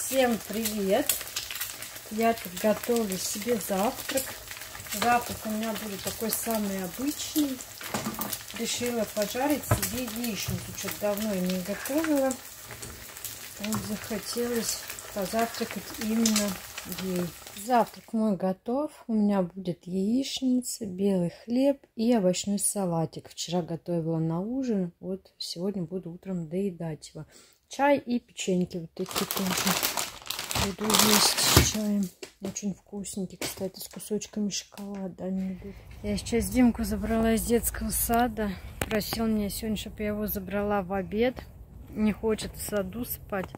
Всем привет! Я тут готовлю себе завтрак. Завтрак у меня будет такой самый обычный. Решила пожарить себе яичницу. Что-то давно я не готовила. Вот захотелось позавтракать именно ей. Завтрак мой готов. У меня будет яичница, белый хлеб и овощной салатик. Вчера готовила на ужин. Вот сегодня буду утром доедать его. Чай и печеньки вот такие тоже буду есть с чаем. Очень вкусненькие, кстати, с кусочками шоколада они идут. Я сейчас Димку забрала из детского сада. Просил меня сегодня, чтобы я его забрала в обед. Не хочет в саду спать.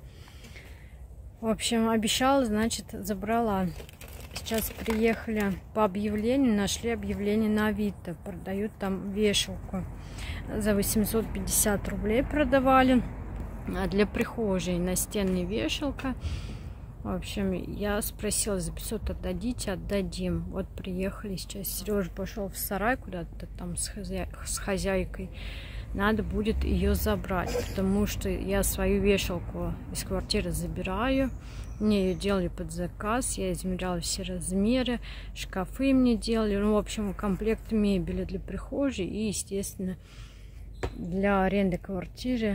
В общем, обещала, значит, забрала. Сейчас приехали по объявлению, нашли объявление на Авито. Продают там вешалку. За 850 рублей продавали. А для прихожей настенная вешалка. В общем, я спросила, за 500 отдадите? Отдадим. Вот приехали сейчас. Сережа пошел в сарай куда-то там с хозяйкой. Надо будет ее забрать, потому что я свою вешалку из квартиры забираю. Мне ее делали под заказ. Я измеряла все размеры. Шкафы мне делали. Ну, в общем, комплект мебели для прихожей. И, естественно, для аренды квартиры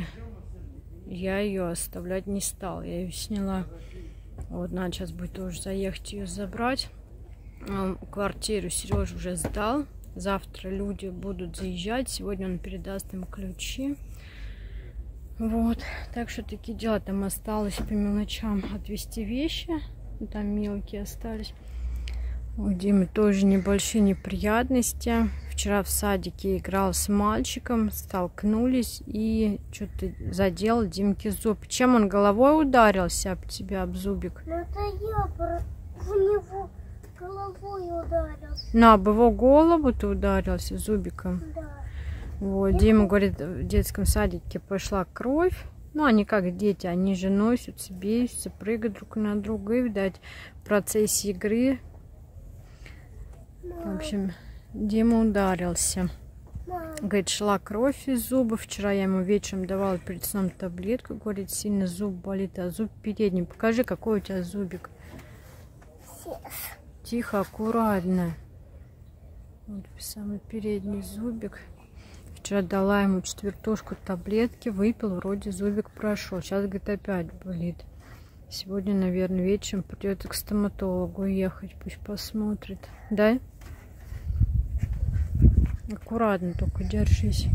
я ее оставлять не стала. Я ее сняла. Вот, надо сейчас будет тоже заехать ее забрать. Квартиру Сережа уже сдал. Завтра люди будут заезжать. Сегодня он передаст им ключи. Вот. Так что такие дела. Там осталось по мелочам отвезти вещи. Там мелкие остались. У Димы тоже небольшие неприятности. Вчера в садике играл с мальчиком. Столкнулись и что-то задел Димке зуб. Чем он головой ударился об тебя, об зубик? Ну это я в него головой ударился. Ну, об его голову ты ударился зубиком? Да. Вот, Дима говорит, в детском садике пошла кровь. Ну, они как дети, они же носятся, бесятся, прыгают друг на друга. И, видать, в процессе игры, в общем, Дима ударился. Говорит, шла кровь из зуба. Вчера я ему вечером давала перед сном таблетку. Говорит, сильно зуб болит, а зуб передний. Покажи, какой у тебя зубик. Тихо, аккуратно. Вот самый передний зубик. Вчера дала ему 4-шку таблетки, выпил, вроде зубик прошел. Сейчас, говорит, опять болит. Сегодня, наверное, вечером придется к стоматологу ехать, пусть посмотрит. Да? Аккуратно только держись.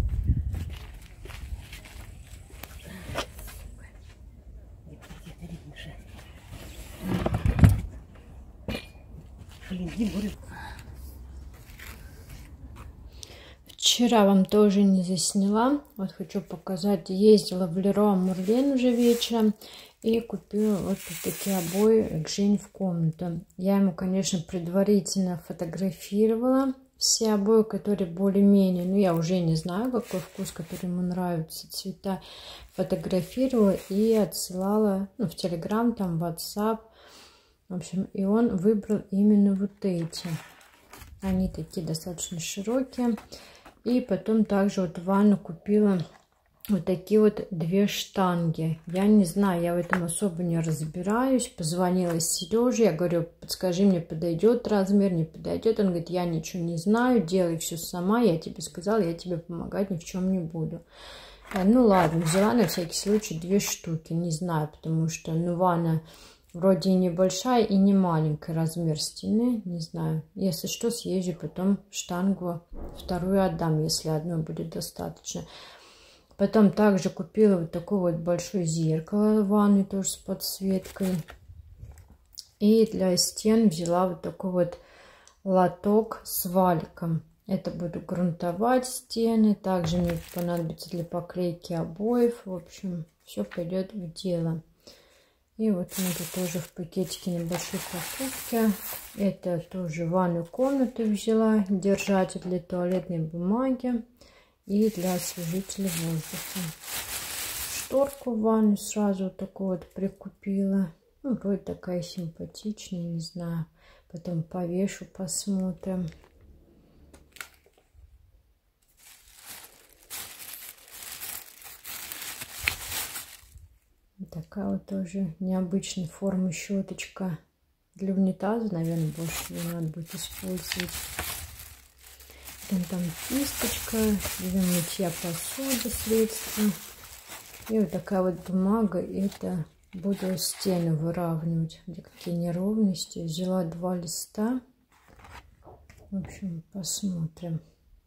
Вчера вам тоже не засняла. Вот хочу показать. Ездила в Леруа Мерлен уже вечером. И купила вот такие обои к Жене в комнату. Я ему, конечно, предварительно фотографировала все обои, которые более-менее, ну я уже не знаю, какой вкус, который ему нравится, цвета. Фотографировала и отсылала, ну, в Telegram, там, в WhatsApp. В общем, и он выбрал именно вот эти. Они такие достаточно широкие. И потом также вот в ванну купила вот такие вот 2 штанги. Я не знаю, я в этом особо не разбираюсь. Позвонила Сереже, я говорю, подскажи мне, подойдет размер, не подойдет. Он говорит, я ничего не знаю, делай все сама. Я тебе сказала, я тебе помогать ни в чем не буду. Ну ладно, взяла на всякий случай 2 штуки. Не знаю, потому что, ну, ванна вроде и небольшая, и не маленький размер стены. Не знаю. Если что, съезжу, потом штангу вторую отдам, если одной будет достаточно. Потом также купила вот такое вот большое зеркало в ванной, тоже с подсветкой. И для стен взяла вот такой вот лоток с валиком. Это буду грунтовать стены. Также мне понадобится для поклейки обоев. В общем, все пойдет в дело. И вот у меня тут тоже в пакетике небольшие покупки. Это тоже ванную комнату взяла. Держатель для туалетной бумаги. И для освежителя воздуха. Шторку в ванну сразу вот такую вот прикупила. Ну, вроде такая симпатичная, не знаю. Потом повешу, посмотрим. Такая вот тоже необычной формы щеточка для унитаза, наверное, больше ее надо будет использовать. Там кисточка для мытья посуды, средства. И вот такая вот бумага, это буду стены выравнивать, где какие неровности. Взяла 2 листа. В общем, посмотрим.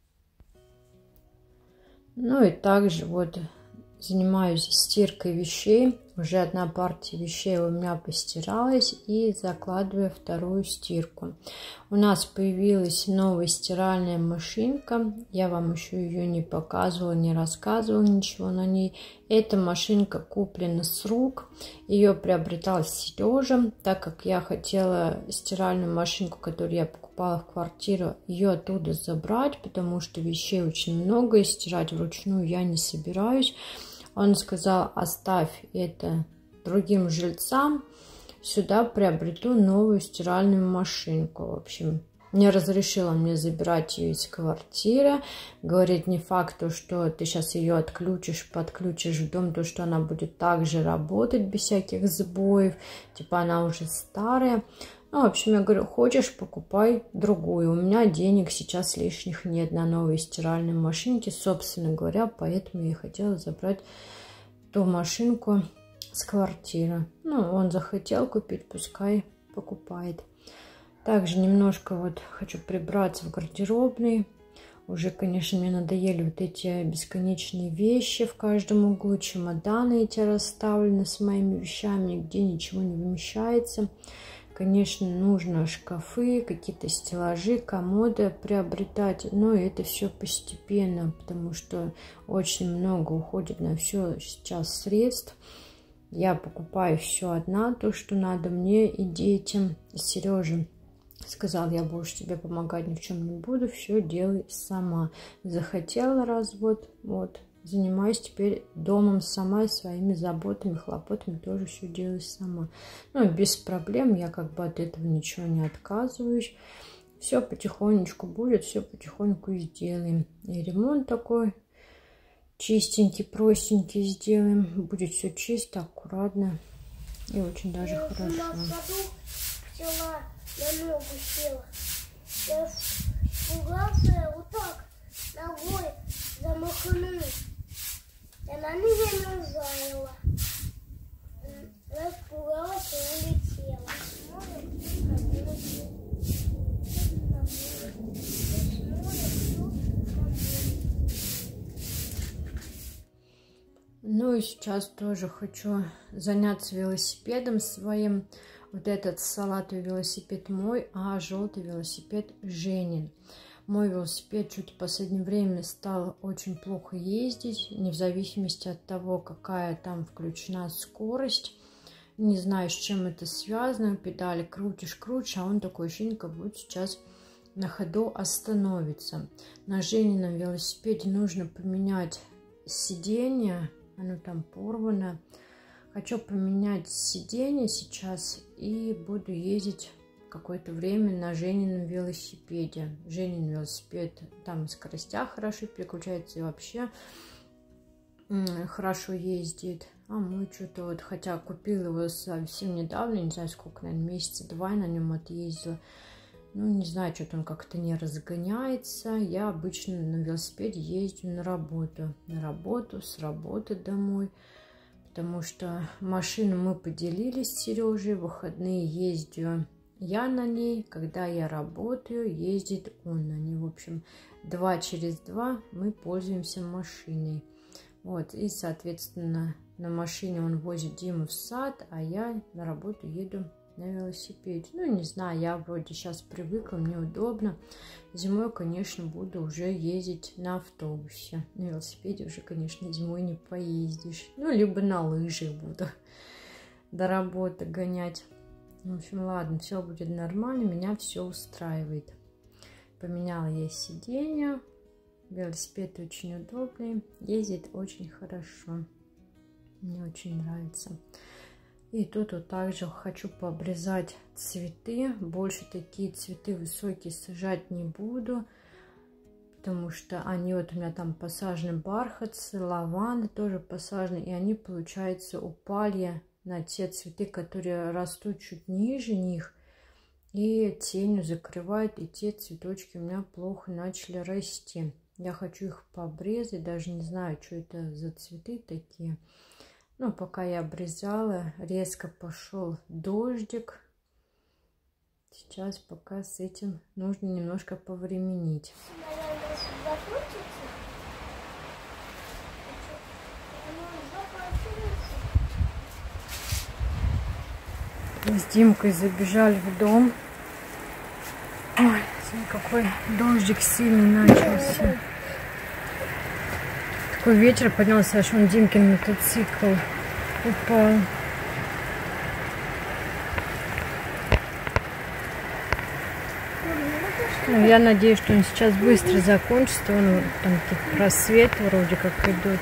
Ну и также вот занимаюсь стиркой вещей. Уже одна партия вещей у меня постиралась, и закладываю вторую стирку. У нас появилась новая стиральная машинка. Я вам еще ее не показывала, не рассказывала ничего на ней. Эта машинка куплена с рук. Ее приобретал Сережа, так как я хотела стиральную машинку, которую я покупала в квартиру, ее оттуда забрать, потому что вещей очень много, и стирать вручную я не собираюсь. Он сказал: оставь это другим жильцам, сюда приобрету новую стиральную машинку. В общем, не разрешила мне забирать ее из квартиры. Говорит, не факт, что ты сейчас ее отключишь, подключишь в дом, то что она будет также работать без всяких сбоев. Типа она уже старая. Ну, в общем, я говорю, хочешь, покупай другую. У меня денег сейчас лишних нет на новые стиральные машинки, собственно говоря, поэтому я хотела забрать ту машинку с квартиры. Ну, он захотел купить, пускай покупает. Также немножко вот хочу прибраться в гардеробной. Уже, конечно, мне надоели вот эти бесконечные вещи в каждом углу. Чемоданы эти расставлены с моими вещами, где ничего не вмещается. Конечно, нужно шкафы, какие-то стеллажи, комоды приобретать, но это все постепенно, потому что очень много уходит на все сейчас средств. Я покупаю все одна, то, что надо мне и детям. Сережа сказал, я больше тебе помогать ни в чем не буду, все делай сама. Захотела развод, вот. Занимаюсь теперь домом сама, своими заботами, хлопотами тоже все делаю сама. Ну, без проблем, я как бы от этого ничего не отказываюсь. Все потихонечку будет, все потихоньку сделаем. И ремонт такой чистенький, простенький сделаем. Будет все чисто, аккуратно и очень даже хорошо. Взяла, на ногу села. Я испугался, вот так ногой замахнул. Она меня назаяла. Распугалась и улетела. Ну и сейчас тоже хочу заняться велосипедом своим. Вот этот салатовый велосипед мой, а желтый велосипед Женин. Мой велосипед что-то в последнее время стал очень плохо ездить, не в зависимости от того, какая там включена скорость. Не знаю, с чем это связано. Педали крутишь, а он такой ощущение, как будто сейчас на ходу остановится. На Женином велосипеде нужно поменять сиденье, оно там порвано. Хочу поменять сиденье сейчас и буду ездить какое-то время на Женином велосипеде. Женин велосипед, там скоростя хорошо переключается и вообще хорошо ездит. А мой что-то вот, хотя купил его совсем недавно, не знаю сколько, наверное, месяца 2 на нем отъездила. Ну, не знаю, что-то он как-то не разгоняется. Я обычно на велосипеде езжу на работу, с работы домой. Потому что машину мы поделились с Сережей, в выходные ездю я на ней, когда я работаю, ездит он на ней. В общем, 2 через 2 мы пользуемся машиной. Вот, и, соответственно, на машине он возит Диму в сад, а я на работу еду на велосипеде. Ну, не знаю, я вроде сейчас привыкла, мне удобно. Зимой, конечно, буду уже ездить на автобусе. На велосипеде уже, конечно, зимой не поездишь. Ну, либо на лыжах буду до работы гонять. В общем, ладно, все будет нормально, меня все устраивает. Поменяла я сиденье. Велосипед очень удобный, ездит очень хорошо. Мне очень нравится. И тут вот также хочу пообрезать цветы. Больше такие цветы высокие сажать не буду. потому что они вот у меня там посажены, бархатцы, лаванды тоже посажены, и они, получается, упали на те цветы, которые растут чуть ниже них, и тенью закрывают, и те цветочки у меня плохо начали расти. Я хочу их пообрезать, даже не знаю, что это за цветы такие. Ну, пока я обрезала, резко пошел дождик. Сейчас пока с этим нужно немножко повременить. С Димкой забежали в дом. Ой, смотри, какой дождик сильный начался. Такой ветер поднялся, аж он Димкин мотоцикл упал. Ну, я надеюсь, что он сейчас быстро закончится. Вон, там какие-то просветы вроде как идут.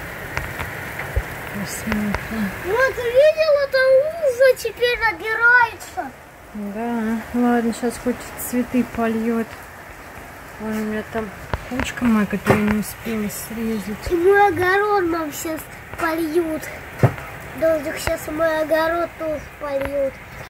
Посмотрим. Вот видела, там уже теперь набирается. Да, ладно, сейчас хоть цветы польет. Вон у меня там кучка моя, которую я не успела срезать. И мой огород нам сейчас польют. Дождик сейчас мой огород тоже польют.